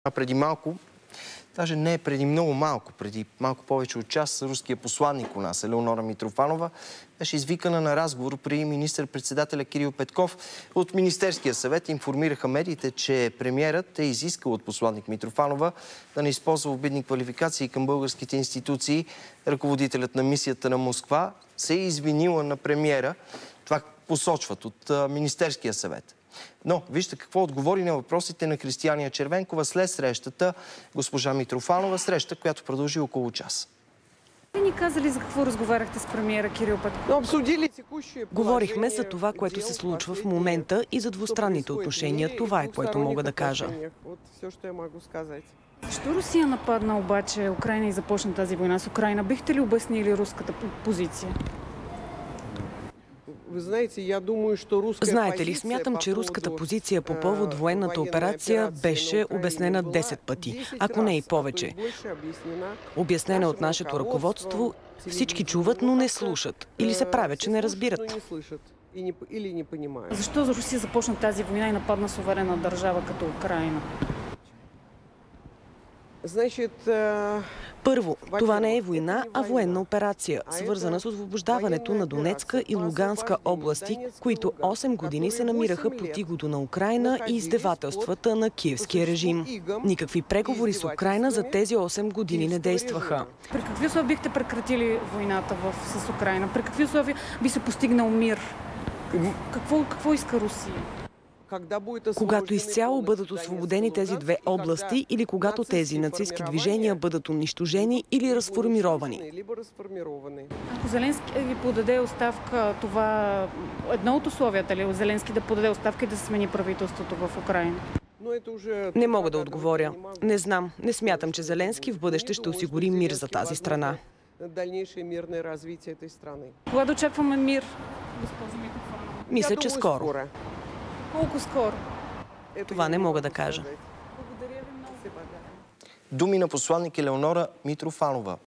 А преди малко, даже не преди много малко, преди малко повече от час, руския посланник у нас, Елеонора Митрофанова, беше извикана на разговор при министър-председателя Кирил Петков. От Министерския съвет информираха медиите, че премиерът е изискал от посланник Митрофанова да не използва обидни квалификации към българските институции. Ръководителят на мисията на Москва се е извинила на премиера. Това посочват от Министерския съвет. Но вижте какво отговори на въпросите на Кристияния Червенкова след срещата госпожа Митрофанова, среща, която продължи около час. Ви ни казали за какво разговаряхте с премиера Кирил Петков? Говорихме за това, което се случва в момента и за двустранните отношения. Това е, което мога да кажа. Защо Русия нападна обаче Украйна и започна тази война с Украйна? Бихте ли обяснили руската позиция? Знаете ли, смятам, че руската позиция по повод военната операция беше обяснена 10 пъти, ако не и повече. Обяснена от нашето ръководство, всички чуват, но не слушат. Или се правят, че не разбират. Защо за Русия започна тази война и нападна суверенна държава като Украйна? Първо, това не е война, а военна операция, свързана с освобождаването на Донецка и Луганска области, които 8 години се намираха под игото на Украйна и издевателствата на киевския режим. Никакви преговори с Украйна за тези 8 години не действаха. При какви условия бихте прекратили войната с Украйна? При какви условия би се постигнал мир? Какво иска Русия? Когато изцяло бъдат освободени тези две области или когато тези нацистски движения бъдат унищожени или разформировани. Ако Зеленски ви подаде оставка, това едно от условията ли Зеленски да подаде оставка и да се смени правителството в Украйна? Не мога да отговоря. Не знам. Не смятам, че Зеленски в бъдеще ще осигури мир за тази страна. Кога да очакваме мир, госпожо Митрофанова? Мисля, че скоро. Колко скоро? Това не мога да кажа. Благодаря ви много. Думи на посланник Елеонора Митрофанова.